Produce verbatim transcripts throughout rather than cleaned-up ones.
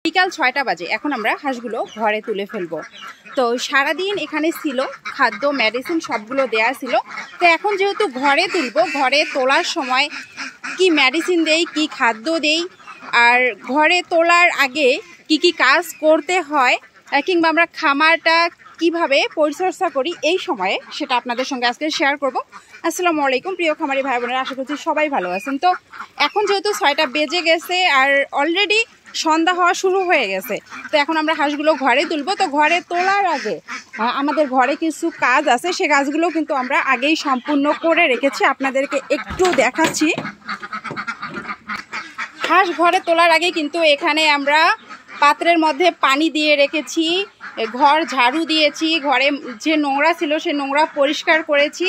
বিকাল ছয়টা বাজে। এখন আমরা হাঁসগুলো ঘরে তুলে ফেলবো। তো সারাদিন এখানে ছিল, খাদ্য মেডিসিন সবগুলো দেয়া ছিল। তো এখন যেহেতু ঘরে তুলবো, ঘরে তোলার সময় কি মেডিসিন দেই, কি খাদ্য দেই, আর ঘরে তোলার আগে কি কি কাজ করতে হয়, কিংবা আমরা খামারটা কিভাবে পরিচর্যা করি এই সময়ে, সেটা আপনাদের সঙ্গে আজকে শেয়ার করব। আসসালামু আলাইকুম প্রিয় খামারি ভাই বোনেরা, আশা করছি সবাই ভালো আছেন। তো এখন যেহেতু ছয়টা বেজে গেছে আর অলরেডি সন্ধ্যা হওয়া শুরু হয়ে গেছে, তো এখন আমরা হাঁসগুলো ঘরে তুলবো। তো ঘরে তোলার আগে আমাদের ঘরে কিছু কাজ আছে, সে কাজগুলো কিন্তু আমরা আগেই সম্পূর্ণ করে রেখেছি, আপনাদেরকে একটু দেখাচ্ছি। হাঁস ঘরে তোলার আগে কিন্তু এখানে আমরা পাত্রের মধ্যে পানি দিয়ে রেখেছি, ঘর ঝাড়ু দিয়েছি, ঘরে যে নোংরা ছিল সে নোংরা পরিষ্কার করেছি।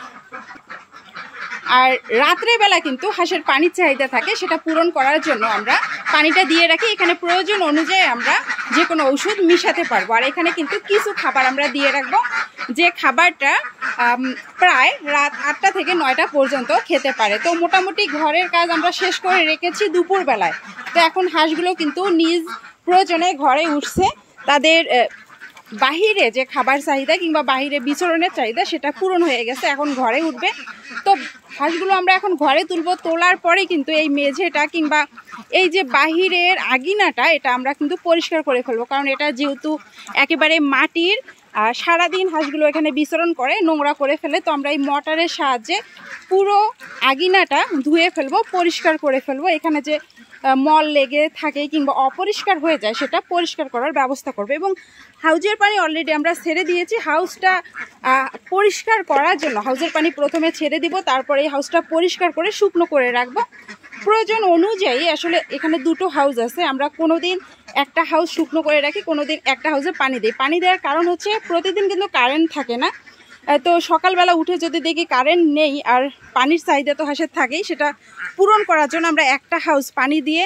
আর রাত্রেবেলা কিন্তু হাঁসের পানির চাহিদা থাকে, সেটা পূরণ করার জন্য আমরা পানিটা দিয়ে রাখি। এখানে প্রয়োজন অনুযায়ী আমরা যে কোনো ওষুধ মিশাতে পারবো। আর এখানে কিন্তু কিছু খাবার আমরা দিয়ে রাখবো, যে খাবারটা প্রায় রাত আটটা থেকে নয়টা পর্যন্ত খেতে পারে। তো মোটামুটি ঘরের কাজ আমরা শেষ করে রেখেছি দুপুরবেলায়। তো এখন হাঁসগুলো কিন্তু নিজ প্রয়োজনে ঘরে উঠছে, তাদের বাহিরে যে খাবার চাহিদা কিংবা বাহিরে বিচরণের চাহিদা সেটা পূরণ হয়ে গেছে, এখন ঘরে উঠবে। তো হাঁসগুলো আমরা এখন ঘরে তুলবো। তোলার পরে কিন্তু এই মেঝেটা কিংবা এই যে বাহিরের আগিনাটা, এটা আমরা কিন্তু পরিষ্কার করে ফেলবো, কারণ এটা যেহেতু একেবারে মাটির, আর সারাদিন হাঁসগুলো এখানে বিচরণ করে, নোংরা করে ফেলে। তো আমরা এই মোটরের সাহায্যে পুরো আগিনাটা ধুয়ে ফেলবো, পরিষ্কার করে ফেলবো। এখানে যে মল লেগে থাকে কিংবা অপরিষ্কার হয়ে যায় সেটা পরিষ্কার করার ব্যবস্থা করবে। এবং হাউজের পানি অলরেডি আমরা ছেড়ে দিয়েছি। হাউসটা পরিষ্কার করার জন্য হাউজের পানি প্রথমে ছেড়ে দিব, তারপরে এই হাউসটা পরিষ্কার করে শুকনো করে রাখবো। প্রয়োজন অনুযায়ী আসলে এখানে দুটো হাউস আছে, আমরা কোনো দিন একটা হাউস শুকনো করে রাখি, কোনো দিন একটা হাউসে পানি দিই। পানি দেওয়ার কারণ হচ্ছে প্রতিদিন কিন্তু কারেন্ট থাকে না, তো সকালবেলা উঠে যদি দেখি কারেন্ট নেই আর পানির চাহিদা তো হাঁসের থাকেই, সেটা পূরণ করার জন্য আমরা একটা হাউস পানি দিয়ে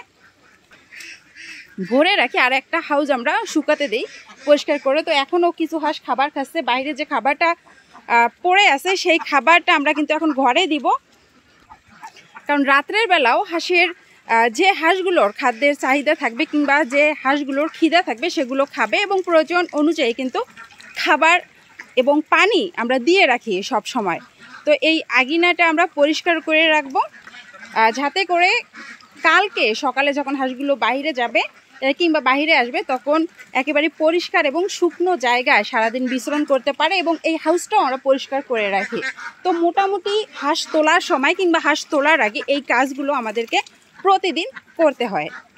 ভরে রাখি, আর একটা হাউস আমরা শুকাতে দিই পরিষ্কার করে। তো এখনও কিছু হাঁস খাবার খাচ্ছে, বাইরে যে খাবারটা পড়ে আছে সেই খাবারটা আমরা কিন্তু এখন ঘরে দিব, কারণ রাত্রের বেলাও হাঁসের যে হাঁসগুলোর খাদ্যের চাহিদা থাকবে কিংবা যে হাঁসগুলোর খিদা থাকবে সেগুলো খাবে, এবং প্রয়োজন অনুযায়ী কিন্তু খাবার এবং পানি আমরা দিয়ে রাখি সব সময়। তো এই আগিনাটা আমরা পরিষ্কার করে রাখবো, যাতে করে কালকে সকালে যখন হাঁসগুলো বাইরে যাবে কিংবা বাইরে আসবে তখন একেবারে পরিষ্কার এবং শুকনো জায়গায় সারাদিন বিচরণ করতে পারে, এবং এই হাউসটাও আমরা পরিষ্কার করে রাখি। তো মোটামুটি হাঁস তোলার সময় কিংবা হাঁস তোলার আগে এই কাজগুলো আমাদেরকে প্রতিদিন করতে হয়।